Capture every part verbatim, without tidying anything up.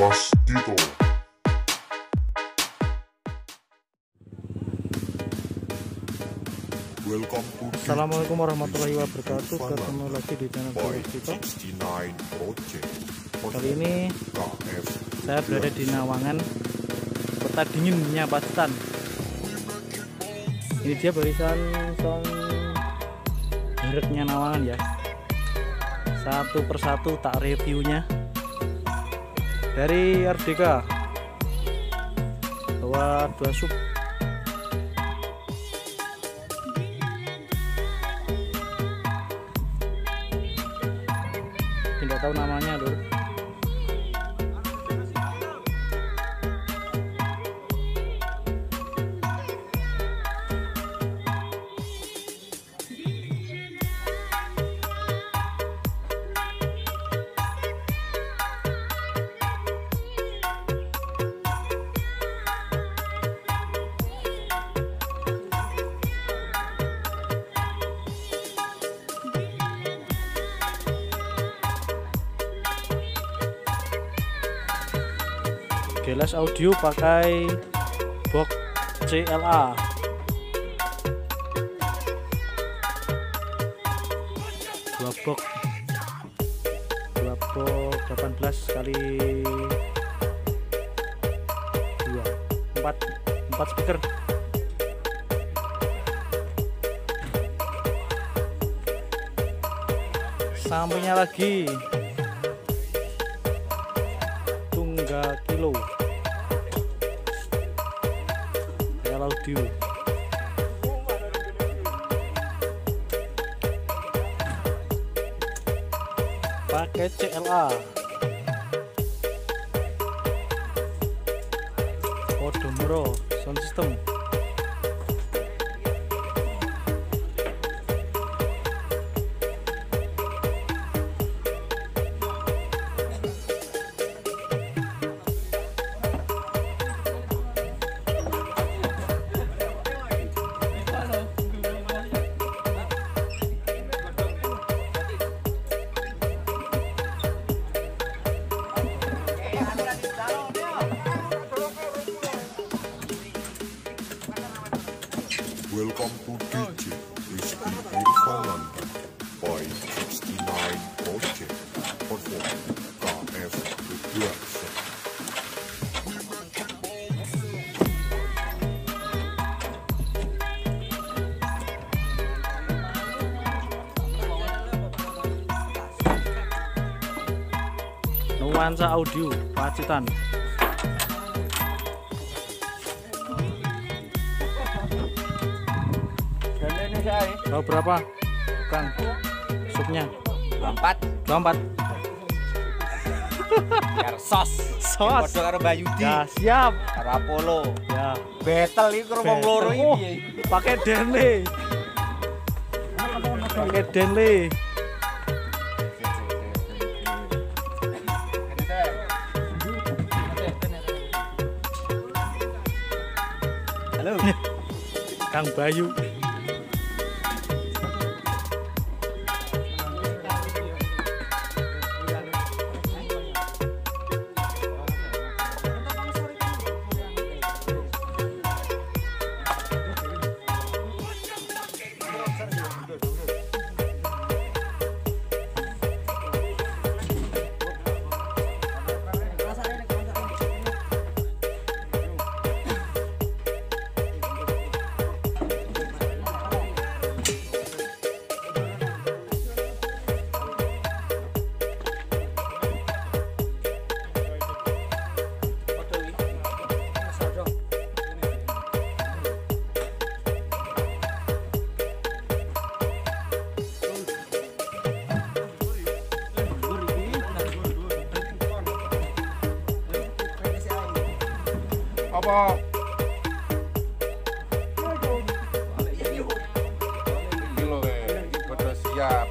Wastito. Welcome to Assalamualaikum warahmatullahi wabarakatuh. Ketemu lagi di channel Wastito. Kali ini saya berada di Nawangan, Kota Dinginnya Pacitan. Ini dia barisan song mereknya Nawangan ya. Satu persatu tak reviewnya. Dari R D K bawa dua sub. Tidak tahu namanya loh. Gelas audio pakai box C L A. Dua box, dua box delapan belas kali dua, empat, empat speaker. Sampingnya lagi Tungga Kilo audio pakai C L A. Podomoro sound system. Welcome to D J Rizky Irfananda by sixty-nine Project perform K F Production. Nuansa Audio Pacitan. Oh, berapa? Bukan supnya dua puluh empat dua puluh empat biar sos sos podo karo Mbak Yudi ya, siap karo Apollo ya. betel iki karo wong loro Oh, iki pakai Denley, pakai Denley. halo Kang Bayu. apa iki lho iki podo siap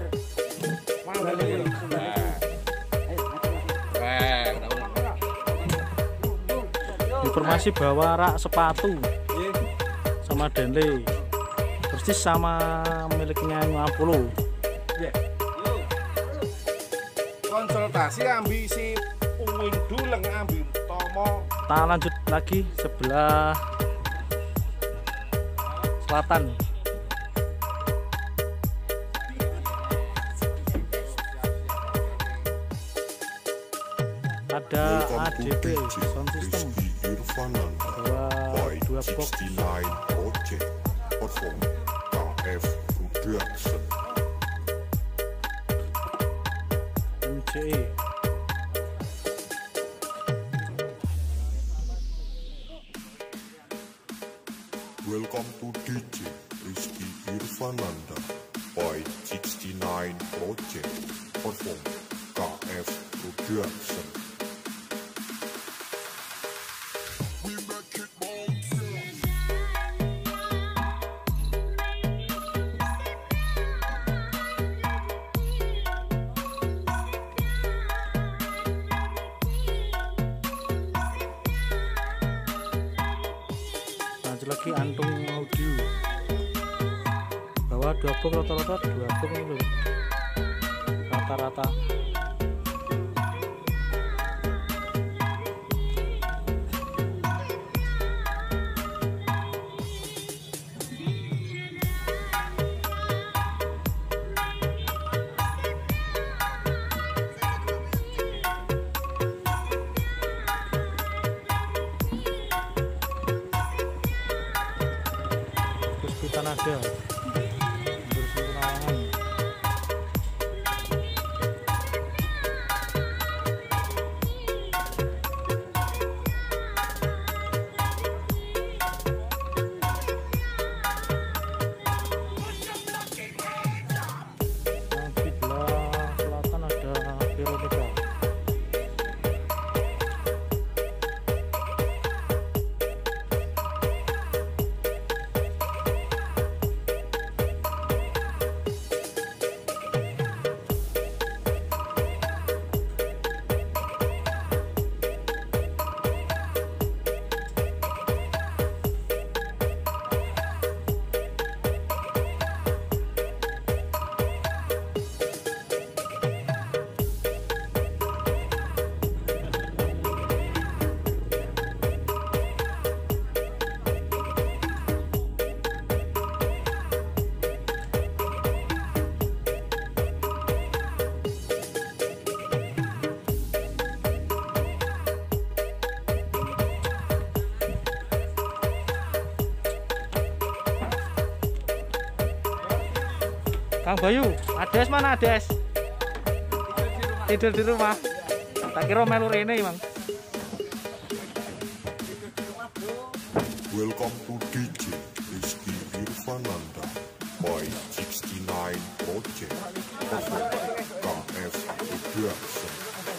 Informasi bahwa rak sepatu sama Denley persis sama miliknya Apollo. konsultasi ambil si duleng ambil tomo. Kita lanjut lagi sebelah selatan. Ada A D B sound system dua dua box Project perform K F Production. M C E. Welcome to D J Rizky Irfananda by sixty-nine Project perform K F Production. Lagi Antung Audio bawa dua box, rata-rata dua box itu rata-rata. Kita ada bersih Penawangan. Yang di belah selatan ada Veronica. Kang Bayu, Ades mana Ades? Tidur di rumah. Tak kira melu rene, Bang. Welcome to D J Rizky Irfananda by sixty-nine Project perform K F Production.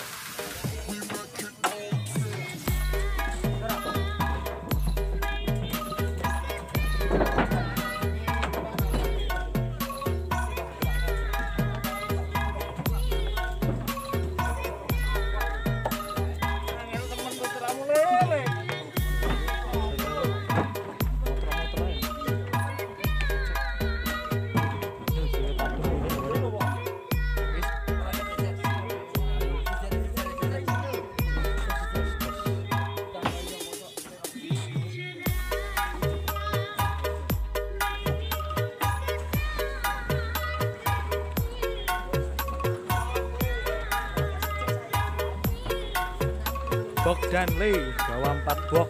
Bogdanley bawa empat box.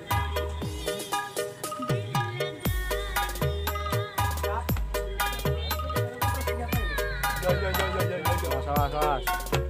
Yo yo yo yo yo yo. Sawas sawas.